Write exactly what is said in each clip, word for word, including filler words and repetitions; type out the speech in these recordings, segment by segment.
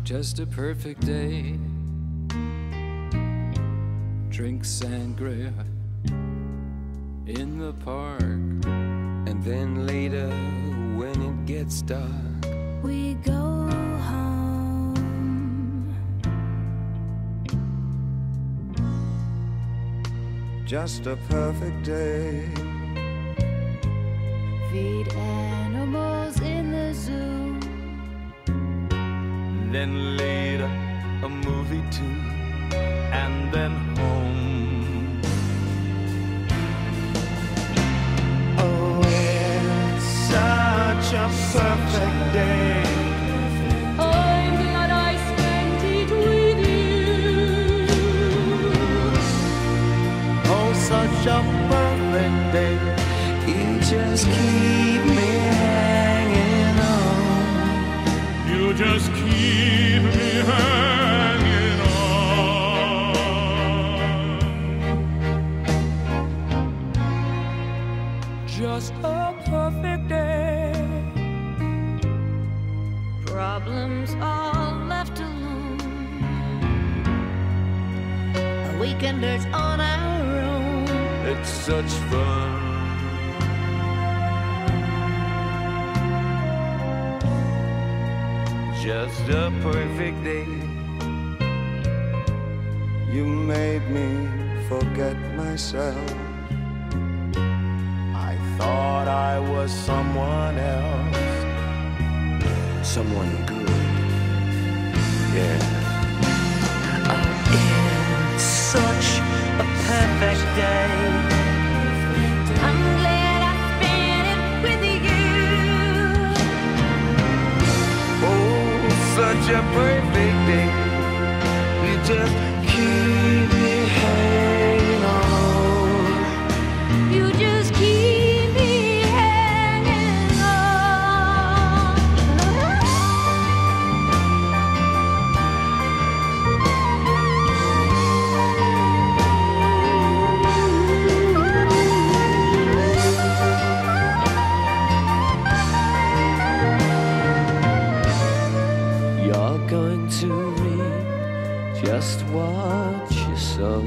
Just a perfect day. Drink sangria in the park. And then later, when it gets dark, we go home. Just a perfect day. Feed animals in the zoo. then later a movie too, and then home. Oh, it's such a perfect day. I'm glad I spent it with you. Oh, such a perfect day. You just keep me hanging on. You just keep me hanging on. Just a perfect day. Problems all left alone. A weekenders on our own. It's such fun. Just a perfect day. You made me forget myself. I thought I was someone else, someone good. Yeah. Oh, it's such a perfect day. I'm glad I spent it with you. Oh, such a perfect day. You just keep me hanging on. You just keep me hanging on. You're going to reap just what you sow.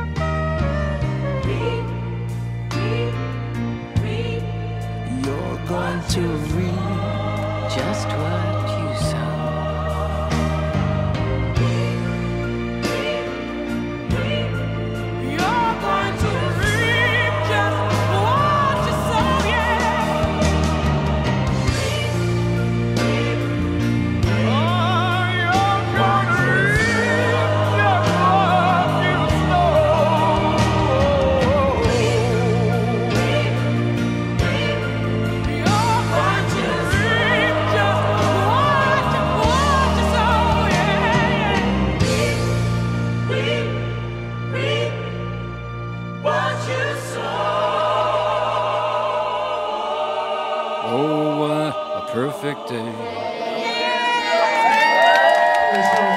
Reap, reap, reap. You're going to reap just what you sow. You're going to reap just what you sow, yeah. Oh, you're going to reap just what you sow. You're going to reap just what you, what you sow, yeah. Reap, reap, what you sow. Oh, what a perfect day. Yeah.